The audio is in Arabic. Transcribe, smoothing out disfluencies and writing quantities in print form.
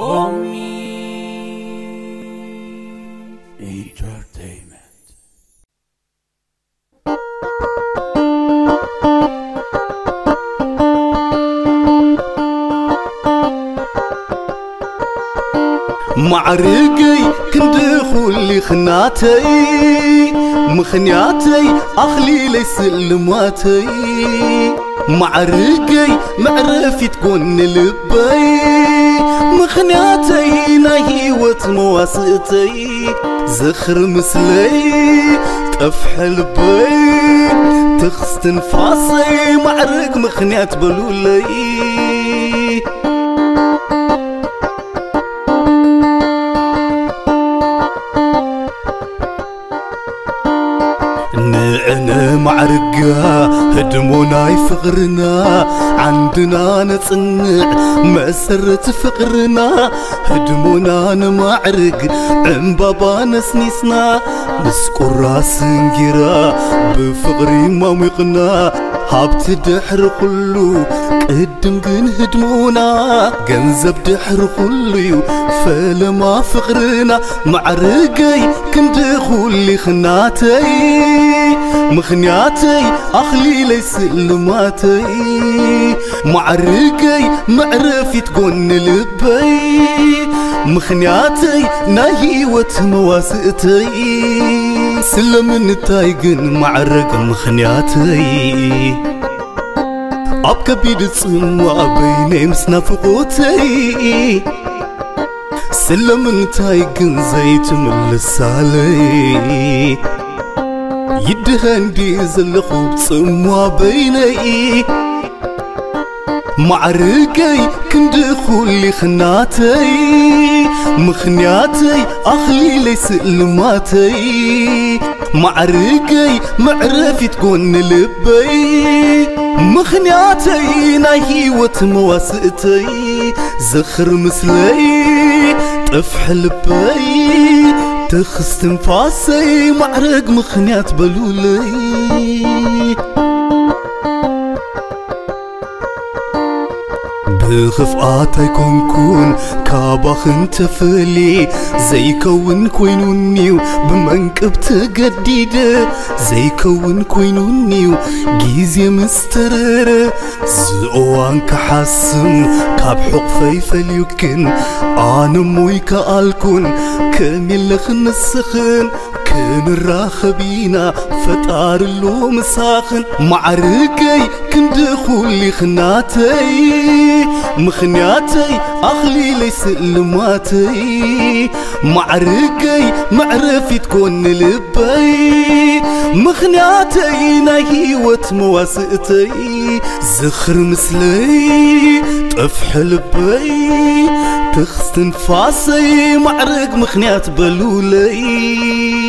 Tommy Entertainment. معرقي كندخل لي خناتي مخنياتي أخلي لي سلماتي معرقي معرفي تكون لبي مخنياتي نهيوت مواسطي زخر مثلي طفح لبي تخس تنفاسي معرق مخنيات بلولي نعنا معرقا هدمونا يفقرنا عندنا نصنع مسرة فقرنا هدمونا نمعرق عمبابا نسنيسنا نسكر راس نجرا بفقري مامقنا هابت دحر كله قدم جن هدمونا جنزب دحر كله فلما فقرنا معرقي كندخل لي خناتي مخنياتي أخلي لي سلماتي معرقي معرفي تكون لبي مخنياتي نهيوت مواسطي سلم نتايقن معرق مخنياتي أبكى بيد صموا بيني مسنافقوتي سلم نتايقن زيت من لسالي يدهندي زلخوب صموا بيني معرقي كندخل لي خناتي مخنياتي أخلي لي سلماتي معرقي معرفي تكون لبي مخنياتي نهيوت مواسطي زخر مثلي طفح لبي تخس تنفاسي معرق مخنيات بلولي بخفقاتي كون كابخ انت فلي زي كون كوينونيو بمنكب تجديد زي كون كوينونيو جيزي مسترر زقوان كحسن كاب حقفي فليكن انا موي كالكون كامل لخن السخن كان الراخبينا فتار اللو مساخن معرقي كندخل لي خناتي مخنياتي أخلي لي سلماتي معرقي معرفي تكون لبي مخنياتي نهيوت مواسطي زخر مثلي طفح لبي تخس تنفاسي معرق مخنيات بلولي